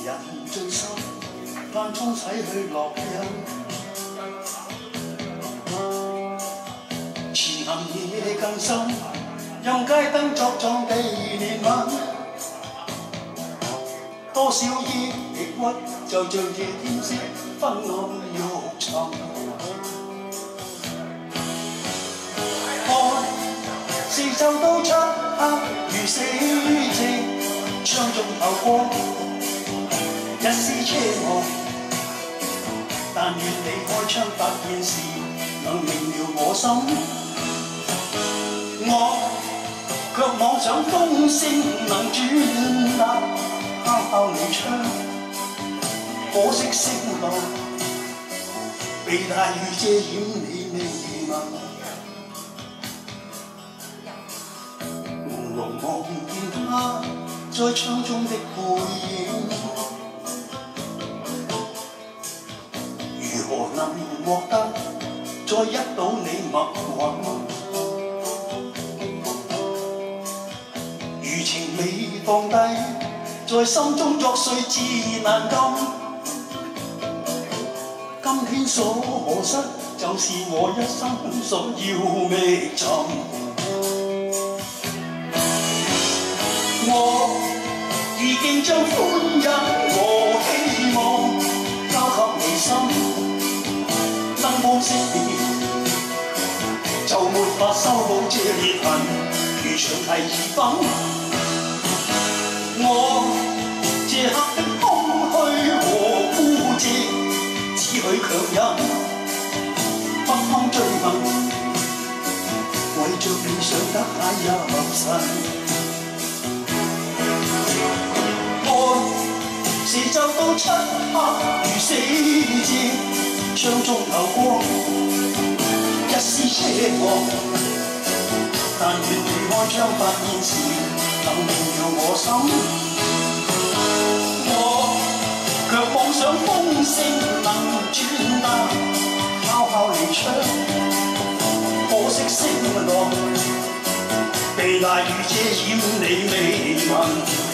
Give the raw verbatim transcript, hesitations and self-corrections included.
人最深，間中洗去烙印。前行夜更深，用街燈作狀地憐憫。多少抑鬱，就像這天色昏暗欲沉。看四周都漆黑如死寂，窗中透光，一絲奢望。但願你開窗發現時，能明了我心。我卻妄想風聲能轉達，敲敲你窗，可惜聲浪被大雨遮掩你微紋。朦朧望見他在窗中的背影，如何能獲得再一睹你默允？餘情未放低，在心中作祟自難禁。今天所可失，就是我一生所要覓尋。我已經將歡欣和希望交給你心，燈光熄滅，就沒法修補這裂痕，如長堤已崩。我這刻的空虛和孤寂，只許強忍，不堪追問，為着你想得太入神。四周都漆黑如死寂，窗中透光，一絲奢望。但願你開窗發現時，能明了我心。我卻妄想風聲能轉達，敲敲你窗，可惜聲浪被大雨遮掩你微紋。